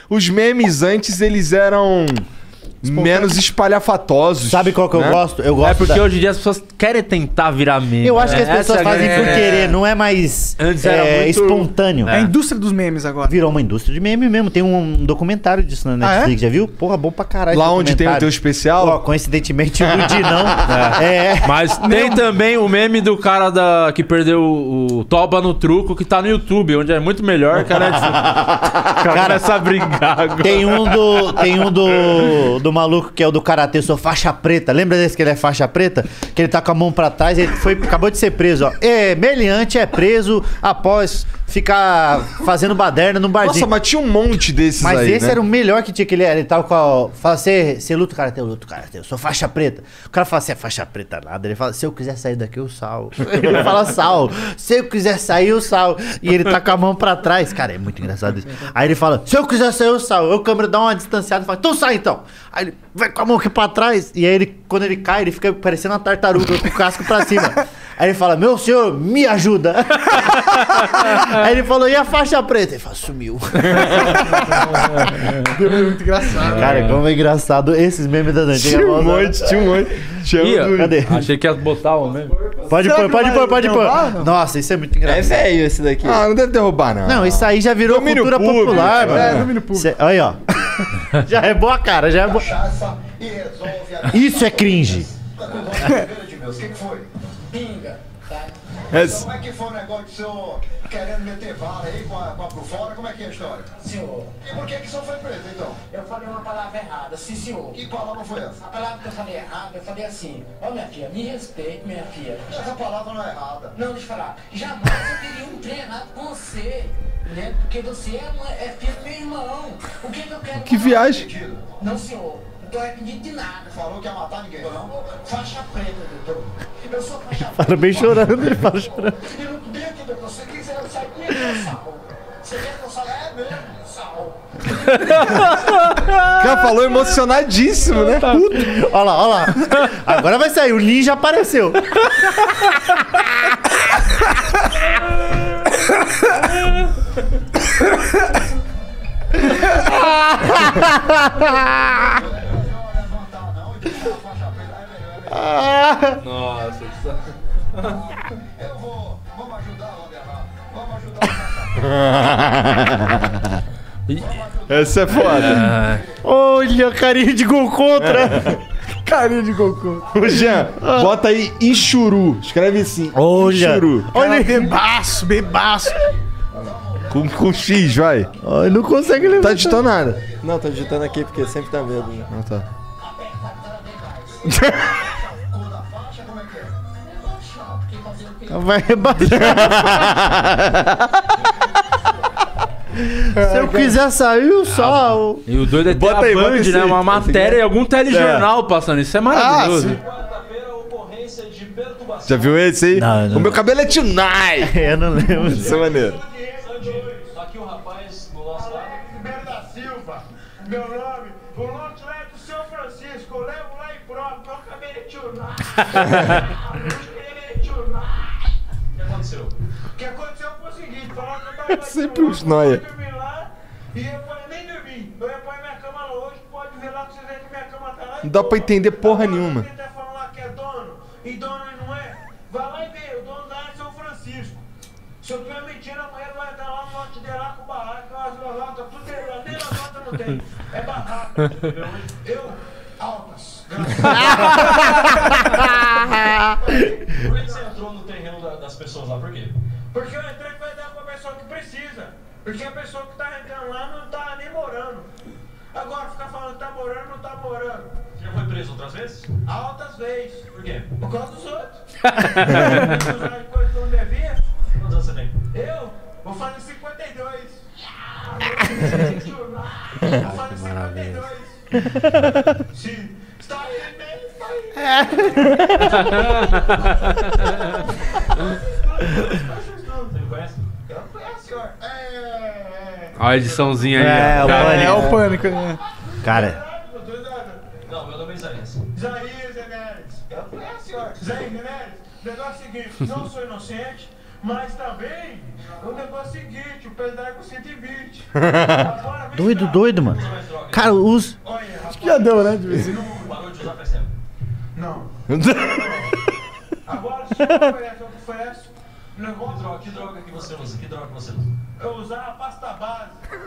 os memes antes, eles eram menos espalhafatosos. Sabe qual que eu gosto? Eu gosto porque hoje em dia as pessoas querem tentar virar meme. Eu acho que as pessoas fazem por querer, não é mais antes era muito espontâneo. É a indústria dos memes agora. Virou uma indústria de meme mesmo. Tem um documentário disso na Netflix, já viu? Porra, bom pra caralho. Lá onde tem o teu especial? Ó, coincidentemente, o Di não. Mas tem também o meme do cara que perdeu o Toba no truco, que tá no YouTube, onde é muito melhor que a Netflix. O cara começa a brincar agora. Tem um do maluco que é o do Karatê, sou faixa preta. Lembra desse que ele é faixa preta? Que ele tá com a mão pra trás, ele acabou de ser preso, ó. Meliante é preso após ficar fazendo baderna no barzinho. Nossa, mas tinha um monte desses aí, Mas esse né? era o melhor que tinha, que ele tava com a... Fala, você luta Karatê? Eu luto Karatê, eu sou faixa preta. O cara fala, você é faixa preta nada. Ele fala, se eu quiser sair daqui, eu salvo. Ele fala, salvo. Se eu quiser sair, eu salvo. E ele tá com a mão pra trás. Cara, é muito engraçado isso. Aí ele fala, se eu quiser sair, eu salvo. Aí o câmera dá uma distanciada e fala, então sai então. Aí ele vai com a mão aqui pra trás. E aí ele, quando ele cai, ele fica parecendo uma tartaruga com o casco pra cima. Aí ele fala, meu senhor, me ajuda. Aí ele falou, e a faixa preta? Ele fala, sumiu. Muito engraçado. Cara, como é engraçado esses memes da Dante. Tinha um monte. Cadê? Achei que ia botar o meme. Pode pôr. Nossa, isso é muito engraçado. É velho esse daqui. Ah, não deve derrubar, não. Não, isso aí já virou Domínio cultura público, popular, mano. É, domínio público. Aí, ó. Já é boa cara, já é boa. Isso é cringe. O que foi? Pinga, tá? Como é que foi o negócio do senhor querendo meter bala aí com a por fora? Como é que é a história? Senhor. E por que o senhor foi preso, então? Eu falei uma palavra errada, sim, senhor. Que palavra foi essa? A palavra que eu falei errada, eu falei assim, ó minha filha, me respeite, minha filha. Essa palavra não é errada. Não, deixa eu falar. Jamais eu teria um trem errado com você, né? Porque você é filho do meu irmão. O que eu quero... Que viagem. Não, senhor. Não tô arrependido de nada. Falou que ia matar ninguém, não? Faixa preta, doutor. Eu sou faixa preta. Fala bem chorando, ele fala chorando. E não dentro, doutor. Se você quiser, eu saio comigo, eu salvo. Você quer que eu saia? É mesmo, salvo. O cara falou emocionadíssimo, né? Puta. Olha lá. Agora vai sair, o ninja apareceu. Nossa, Eu vou. Vamos ajudar, Roderrado. Vamos ajudar. Essa é foda. Olha, carinha de gol contra. Carinha de Goku. Ô, Jean, bota aí Ichuru. Escreve assim. Olha. Ichuru. Olha, bebaço. Com X, vai. Ai, não consegue levantar. Tá digitando nada. Não, tô digitando aqui porque sempre tá vendo. Né? Ah, tá. Vai rebaixar. Se eu quiser sair, eu só. E o doido é ter Bota a aí, Band, bota esse né? aí. Uma matéria e algum telejornal passando. Isso é maravilhoso. Já viu esse aí? Não. O meu cabelo é tonight. Eu não lembro. Isso é maneiro. Aqui o rapaz do nosso lado. Ribeiro da Silva. Meu nome. O lote lá é do seu Francisco. Eu levo lá e pronto. Meu cabelo é tonight. O que aconteceu? O que aconteceu foi o seguinte. Falaram que eu tava Sempre os nóia. E eu falei, nem dormi. Eu ia pôr minha cama lá hoje. Pode ver lá que vocês veem que minha cama tá lá. Não dá pra entender porra nenhuma. Quem tá falando lá que é dono e dono não é? Vai lá e vê, o dono lá é São Francisco. Se eu tiver mentindo, amanhã ele vai estar lá no lote dele lá com o barraco, as notas, tudo dele lá, nem as notas não tem. É barraco. Eu, altas. Por que você entrou no terreno das pessoas lá? Por quê? Porque eu entrei pra dar pra pessoa que precisa. Porque a pessoa que tá entrando lá não tá nem morando. Agora ficar falando que tá morando, não tá morando. Você já foi preso outras vezes? Altas vezes. Por quê? Por causa dos outros. Usar de coisa que eu não devia. Quantos anos você tem? Eu? Vou fazer 52. Vou fazer 52. Sim. Está aí mesmo, está aí. Você me conhece? Eu não conheço, senhor. Olha a ediçãozinha aí. É, ó. Cara, É o pânico, né? Cara, Não, meu nome é Isaías. Isaías Enéres. Eu conheço, senhor. Isaías Enéres. O negócio é o seguinte, não sou inocente, Mas também, o negócio é o seguinte, o pedal é com 120. Agora, Doido, mano. Cara, os... Acho que já deu, né? De vez em não parou de usar faz tempo. Não. Agora, se eu ofereço um negócio... Que droga que você usa? Eu usar a pasta base.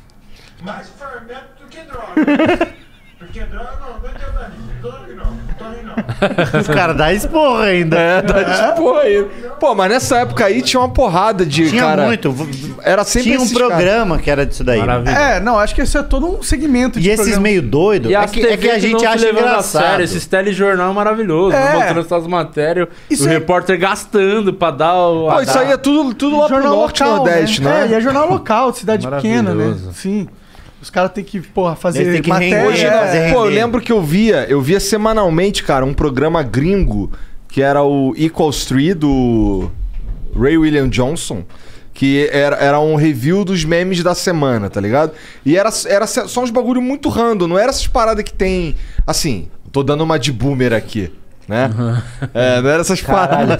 Mais fermento do que droga. Porque droga não tem dano. Tô rindo não. Os caras dão esporra ainda. Tá de porra aí. Pô, mas nessa época aí tinha uma porrada de Tinha cara... muito. Era sempre Tinha um esses programa que era disso daí. Maravilha. É, não, acho que esse é todo um segmento E de esses programa. meio doidos E é as que TV a gente não se acha levando a engraçado. sério. Esses telejornal é maravilhoso. É. Mostrando essas matérias. Isso o aí- repórter gastando pra dar o... Pô, isso aí é tudo lá pro Jornal norte local, nordeste, né? né? E é jornal local, de cidade pequena, né? Maravilhoso. Sim. Os caras têm que, porra, fazer Eles têm que matéria. render, Hoje, fazer pô, eu render. lembro que eu via semanalmente, cara, um programa gringo que era o Equal Street do Ray William Johnson, que era um review dos memes da semana, tá ligado? E era só uns bagulho muito random, não era essas paradas que tem, assim, tô dando uma de boomer aqui, né? É, não era essas paradas.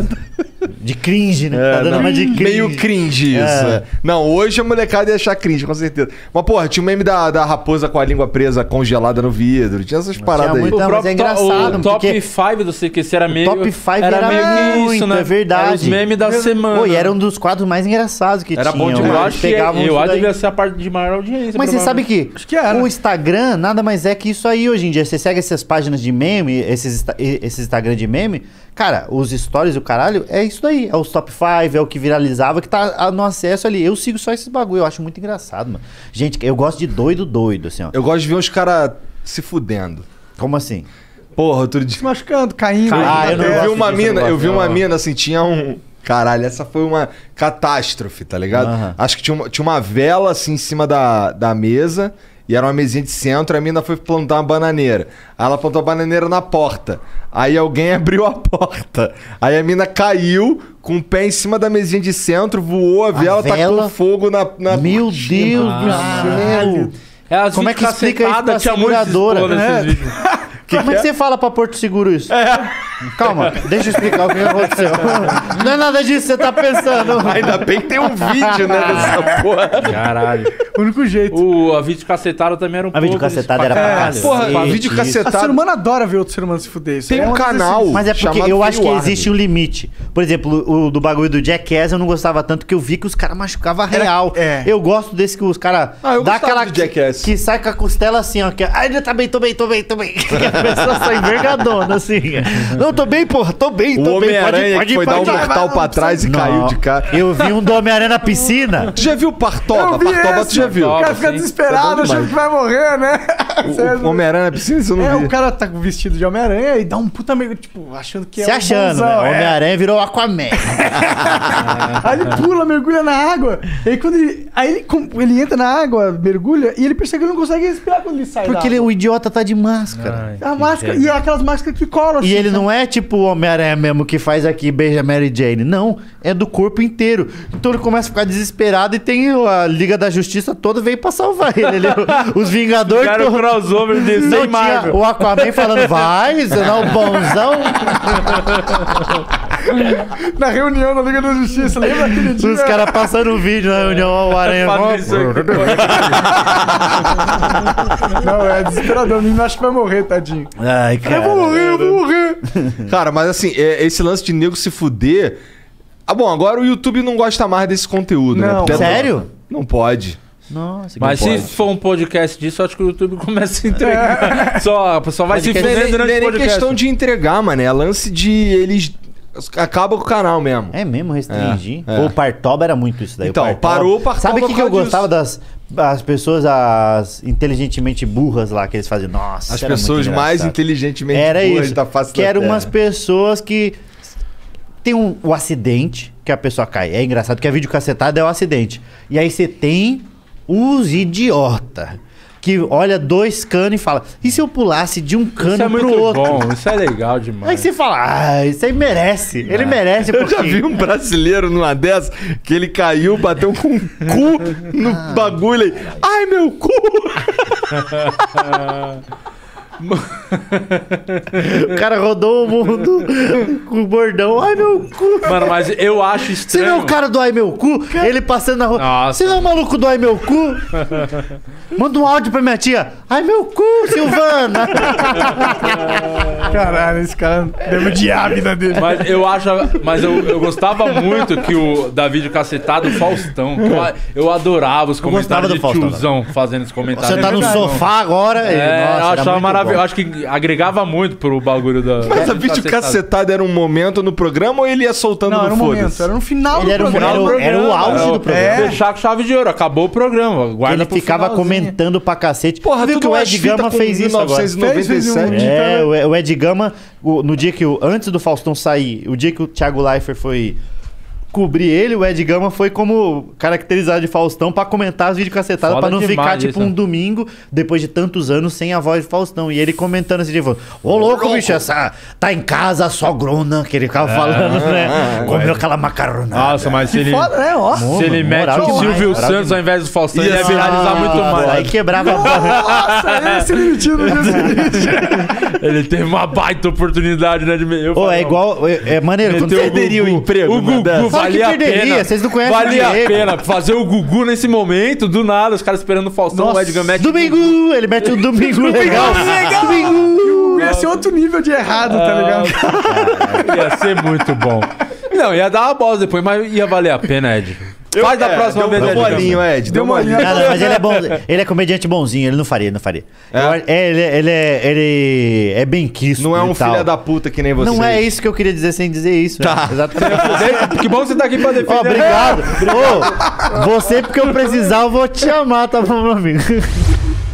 De cringe, né? É, Tá dando não, uma de cringe. meio cringe isso. é. Não, hoje a molecada ia achar cringe, com certeza. Mas, porra, tinha o meme da raposa com a língua presa congelada no vidro. Tinha essas paradas aí. muito- Não, mas é engraçado, o top porque 5 do CQC era meio... top 5 era meio que muito, é verdade. Era os memes da semana. Pô, e era um dos quadros mais engraçados que Era tinha. bom demais. Eu Eles acho que pegavam isso eu daí. devia ser a parte de maior audiência. Mas você sabe que, que era. o Instagram nada mais é que isso aí hoje em dia. Você segue essas páginas de meme, esses Instagram de meme, cara, os stories do caralho, é isso daí. É os top 5, é o que viralizava, que tá no acesso ali. Eu sigo só esses bagulho, eu acho muito engraçado, mano. Gente, eu gosto de doido, assim, ó. Eu gosto de ver os caras se fudendo. Como assim? Porra, outro dia. Se machucando, caindo. Ah, eu não Eu vi gosto uma disso, eu mina, não eu gosto, vi uma não. mina assim, tinha um. Caralho, essa foi uma catástrofe, tá ligado? Aham. Acho que tinha uma vela assim em cima da mesa. E era uma mesinha de centro, a mina foi plantar uma bananeira. Aí ela plantou a bananeira na porta. Aí alguém abriu a porta. Aí a mina caiu com o pé em cima da mesinha de centro, voou a vela, vela? tacou fogo na Meu cortina. Deus do céu! É, as Como é que explica isso pra tinha muito seguradora? expor nesses É. vídeos. Como é que você fala pra Porto Seguro isso? Calma, deixa eu explicar o que aconteceu. Não é nada disso que você tá pensando. Ainda bem que tem um vídeo, né, dessa porra. Caralho. O único jeito. A vídeo cacetada também era um A vídeo pouco cacetada desse era pra caralho. cacete. Porra, vídeo isso. O ser cacetado. humano adora ver outro ser humano se fuder. Isso Tem é um uma coisa canal. assim. Mas é porque chamado eu acho que Phil Ward. existe um limite. Por exemplo, o do bagulho do Jackass eu não gostava tanto, que eu vi que os caras machucavam real. é. Eu gosto desse que os caras Eu dá gostava aquela do Jackass. que sai com a costela assim, ó. Que, ai, tá bem, tô bem. Que a pessoa sai envergadona, assim. Não, tô bem, porra, tô bem, O tô bem. Homem-Aranha que foi dar um mortal pra trás e caiu de cara. Eu vi um do Homem-Aranha na piscina. Tu já viu Partoba? Eu vi Partoba tu esse. já viu? O cara Partoba, fica sim. desesperado, Isso é bom achando que vai morrer, né? O Homem-Aranha na piscina, isso eu não É, vi. o cara tá vestido de Homem-Aranha e dá um puta meio, tipo, achando que Se é achando, bonzão, né? O é. Homem-Aranha virou Aquaman. Aí ele pula, mergulha na água. E aí quando ele entra na água, mergulha, e ele percebe que ele não consegue respirar quando ele sai Porque da água. o idiota tá de máscara. A máscara, e é aquelas máscaras que colam. E assim, ele sabe? não é tipo o Homem-Aranha mesmo que faz aqui, beija Mary Jane. Não, é do corpo inteiro. Então ele começa a ficar desesperado e tem a Liga da Justiça toda veio pra salvar ele. Os Vingadores... Cara, o crossover de Não sem tinha Marvel. o Aquaman falando, vai, você não é o bonzão. Na reunião da Liga da Justiça, lembra aquele dia? Os caras passando o vídeo na reunião, ó, o Aranha... Fabrício aqui, Não, é desesperador. O menino acha que vai morrer, tadinho. Ai, cara. Eu vou morrer. Cara, mas assim, esse lance de nego se fuder. Ah, bom, agora o YouTube não gosta mais desse conteúdo, né? Não. Porque Sério? Não pode. Nossa, que Mas se pode. for um podcast disso, eu acho que o YouTube começa a entregar. Só vai se Podcast. fuder Não é durante o nem podcast. questão de entregar, mano. É lance de eles. Acaba com o canal mesmo. É mesmo, restringir. É. O Partoba era muito isso daí. Então, Partoba. parou o Partoba Sabe o que, por que eu causa gostava das pessoas as inteligentemente burras lá que eles faziam? Nossa, As isso era muito pessoas mais engraçado. inteligentemente Era burras isso. da face Que da eram Terra. umas pessoas que tem o acidente que a pessoa cai. É engraçado que a videocacetada é o acidente. E aí você tem os idiota que olha dois canos e fala: e se eu pulasse de um cano Isso é pro muito outro? bom, isso é legal demais. Aí você fala: ah, isso aí merece. Ele merece Eu já porque vi um brasileiro numa dessa que ele caiu, bateu com o cu no bagulho aí. Ai, meu cu! O cara rodou o mundo com o bordão. Ai, meu cu. Mano, mas eu acho Você estranho. não é o cara do Ai Meu Cu? Ele passando na rua. Nossa. Você não é o maluco do Ai Meu Cu? Manda um áudio pra minha tia. Ai meu cu, Silvana. Caralho, esse cara deve odiar a vida dele. Mas eu gostava muito que o David cacetado o Faustão. Que eu adorava os comentários do de Faustão, tiozão fazendo esse comentário. Você tá no sofá agora. É, nossa, eu era achava muito maravilhoso. bom. Acho que agregava muito pro bagulho da. Mas a vídeo cacetado era um momento no programa ou ele ia soltando Não, era no um momento, foda-se? era no final Ele do era, programa. era o auge do programa. Fechar com chave de ouro. Acabou o programa. Guarda Ele pro ficava finalzinho. comentando pra cacete. Porra, Viu tu que o não Ed acha fita Gama com fez isso agora. 1997? É, o Ed Gama, no dia que antes do Faustão sair, o dia que o Thiago Leifert foi cobrir ele, o Ed Gama foi como caracterizado de Faustão pra comentar as videocacetadas, Foda pra não ficar demais tipo isso. um domingo, depois de tantos anos, sem a voz de Faustão. E ele comentando assim, tipo, ô louco, bicho, essa tá em casa a sogrona, que ele ficava falando, né? Comeu aquela macarronada. Nossa, mas se ele, Foda, né? Ó. se ele mete moral o demais, Silvio moral Santos demais. ao invés do Faustão, ele ia viralizar muito mais. Aí quebrava a Nossa, esse limitido no dia seguinte. Ele teve uma baita oportunidade, né? Pô, é igual. É maneiro. Quando Meteu você perderia o emprego, O uma Gugu dessa. Claro que valia a perderia, pena. vocês não conhecem o Valia a Diego. pena fazer o Gugu nesse momento, do nada, os caras esperando o Faustão, Nossa, o Edgar mete Domingo! Ele mete um domingo legal. Domingo! Ia ser outro nível de errado, tá ligado? Ia ser muito bom. Não, ia dar uma bosta depois, mas ia valer a pena, Ed. Faz da próxima vez, Deu Ed. molinho, Ed. Deu molinho. Não, não, mas ele é bom. Ele é comediante bonzinho, ele não faria, ele não faria. Ele é bem quisto. Não é um e tal. filho da puta que nem você. Não é isso que eu queria dizer sem dizer isso. Tá. Né? Exatamente. Que bom que você tá aqui pra defender. Ó, obrigado. Ô, você, porque eu precisar, eu vou te chamar, tá bom, meu amigo?